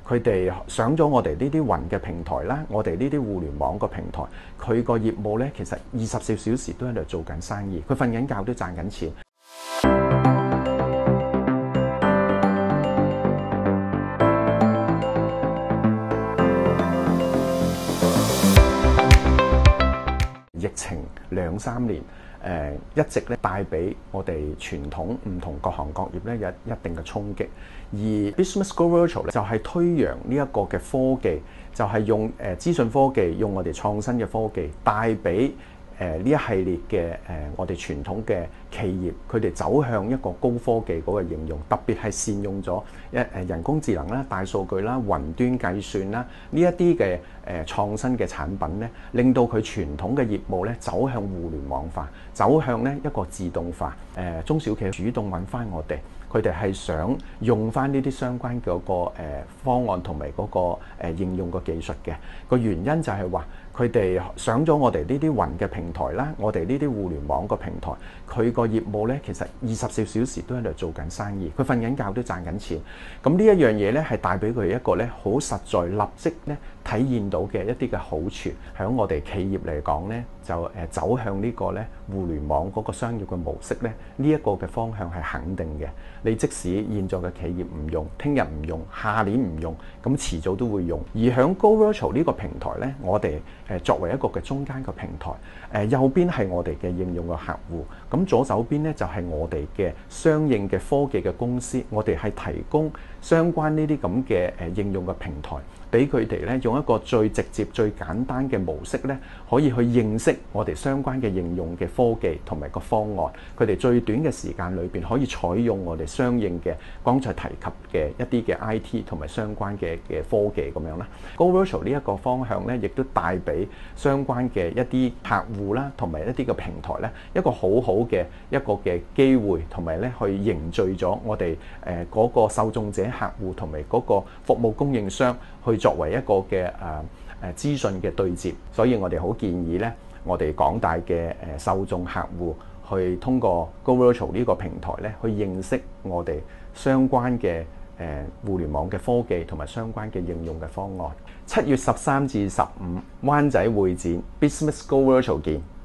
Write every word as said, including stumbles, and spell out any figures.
佢哋上咗我哋呢啲雲嘅平台啦，我哋呢啲互聯網個平台，佢個業務咧其實二十四小時都喺度做緊生意，佢瞓緊覺都賺緊錢。疫情兩三年，誒、呃、一直咧帶俾我哋傳統唔同各行各業咧有一定嘅衝擊，而 Business Go Virtual 咧就係推揚呢一個嘅科技，就係、是、用誒、呃、資訊科技，用我哋創新嘅科技帶俾誒呢一系列嘅誒、呃、我哋傳統嘅企業，佢哋走向一個高科技嗰個應用，特別係善用咗一誒人工智能啦、大數據啦、雲端計算啦呢一啲嘅誒創新嘅產品咧，令到佢傳統嘅業務咧走向互聯網化，走向咧一個自動化。誒、呃、中小企業主動揾翻我哋，佢哋係想用翻呢啲相關嘅個誒方案同埋嗰個誒應用個技術嘅。個原因就係話，佢哋上咗我哋呢啲雲嘅平台啦，我哋呢啲互聯網個平台，佢個業務咧其實二十四小時都喺度做緊生意，佢瞓緊覺都賺緊錢。咁呢一樣嘢咧係帶俾佢一個咧好實在、立即咧體現到嘅一啲嘅好處。喺我哋企業嚟講咧，就誒走向呢個咧互聯網嗰個商業嘅模式咧，呢一個嘅方向係肯定嘅。你即使現在嘅企業唔用，聽日唔用，下年唔用，咁遲早都會用。而喺 Go Virtual 呢個平台咧，我哋誒作為一個嘅中間個平台，誒右邊係我哋嘅應用嘅客戶，咁左手邊咧就係我哋嘅相應嘅科技嘅公司，我哋係提供相關呢啲咁嘅誒應用嘅平台，俾佢哋咧用一個最直接、最簡單嘅模式咧，可以去認識我哋相關嘅應用嘅科技同埋個方案。佢哋最短嘅時間裏邊可以採用我哋相應嘅剛才提及嘅一啲嘅 I T 同埋相關嘅嘅科技咁樣啦。Go Virtual 呢一個方向咧，亦都帶俾相關嘅一啲客戶啦，同埋一啲嘅平台咧，一個好好嘅一個嘅機會，同埋咧去凝聚咗我哋誒嗰個受眾者客戶同埋嗰個服務供應商，去作為一個嘅誒誒資訊嘅對接。所以我哋好建議咧，我哋廣大嘅誒受眾客戶去通過 Go Virtual 呢個平台咧，去認識我哋相關嘅誒互聯網嘅科技同埋相關嘅應用嘅方案。七月十三至十五灣仔會展 Business Go Virtual 見。